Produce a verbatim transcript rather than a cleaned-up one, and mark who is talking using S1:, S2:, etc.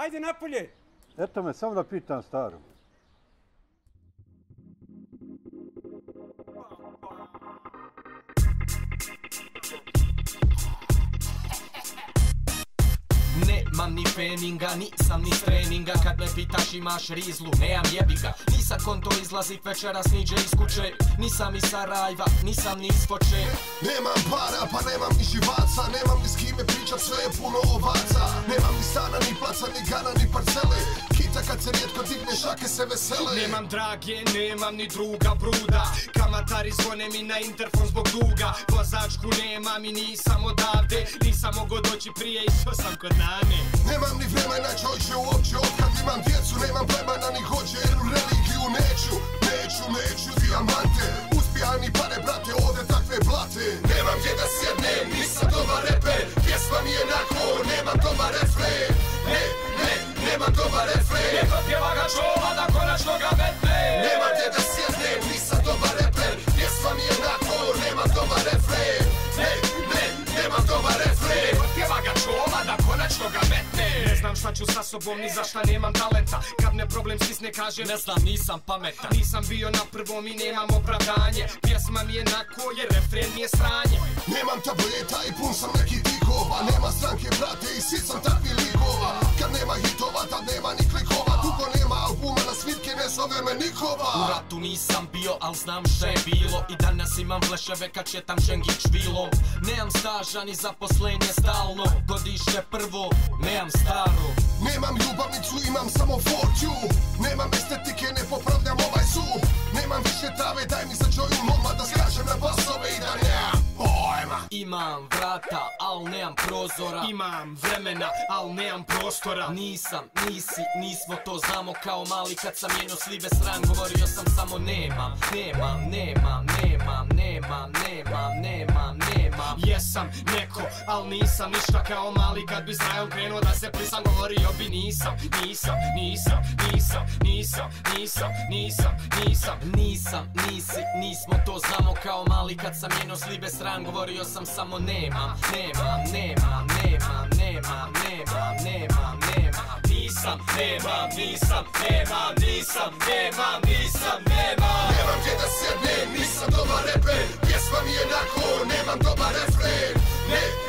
S1: Ajde napolje!
S2: Eto me, samo da pitam staru.
S3: Nemam ni feninga, nisam ni treninga. Kad me pitaš imaš rizlu, nemam jebiga. Nisam konto izlazit večeras niđe iz kuće. Nisam iz Sarajeva, nisam ni iz Foče.
S4: Nemam para pa nemam ni živaca. Nemam ni s kime pričat, sve je puno ovaca. Nemam ni stana, ni placa, ni gana, ni parcele. Kita kad se rijetko digne, šake se vesele.
S3: Nemam drage, nemam ni druga bruda. Kamatari zvone mi na interfon zbog duga. Vozačku nemam i nisam odavde. Nisam mogo doći prije, išao sam kod nane.
S4: Nemam ni vremena čovječe uopće, otkad imam djecu. Nemam vremena ni hođe jer u religiju neću. Neću, neću dijamante. Uspjehani pare brate, ovdje takve blate. Nemam gdje da sjednem, nisam dobar reper. Pjesma mi je nako, nemam dobar refren. Ne, ne, nemam dobar refren.
S3: Neko pjeva ga čova da konačno ga metne.
S4: Nemam gdje da sjednem, nisam dobar reper. Pjesma mi je nako, nemam dobar refren. Ne, ne, nemam dobar refren.
S3: Neko pjeva ga čova da konačno ga metne. Ne znam šta ću sa sobom, ni za šta nemam talenta. Kad me problem stisne kaže ne znam, nisam pametan. Nisam bio na prvom i nemam opravdanje. Pjesma mi je nako jer refren mi je sranje.
S4: Nemam tableta i pun sam nekih tikova. Nema stranke brate i sit sam takvih likova. Kad nema hitova tad nema ni klikova. Dugo nema albuma na svirke, ne zove me nikova.
S3: U ratu nisam bio, al znam šta je bilo. I danas imam fleševe kad šetam Čengić vilom. Nemam staža ni zaposlenje stalno. Godišnje prvo, nemam staro.
S4: Nemam ljubavnicu, imam samo fortune. Nemam estetike, ne popravljam ovaj zub. Nemam više trave, daj mi za joju moma da skačem na basove i da nemam pojma.
S3: Imam vrata, al nemam prozora. Imam vremena, al nemam prostora. Nisam, nisi, nismo to znamo kao mali. Kad sam mijenio slive sran, govorio sam samo nemam. Nemam, nemam, nemam, nemam, nemam, nemam, nemam. Jesam neko, al nisam ništa kao mali. Kad bi Zrael krenuo da se prisam, govorio bi nisam. Nisam, nisam, nisam, nisam, nisam, nisam, nisam. Nisam, nisi, nismo to znamo kao mali. Kad sam mijenio slive sran, govorio sam samo nemam. Nemam, nemam, nemam, nemam, nemam, nemam, nemam. Nisam, nemam, nisam, nemam, nisam, nemam, nisam, nemam.
S4: Nemam gdje da sjednem, nisam dobar reper. Pjesma mi je nako, nemam dobar refren. Ne,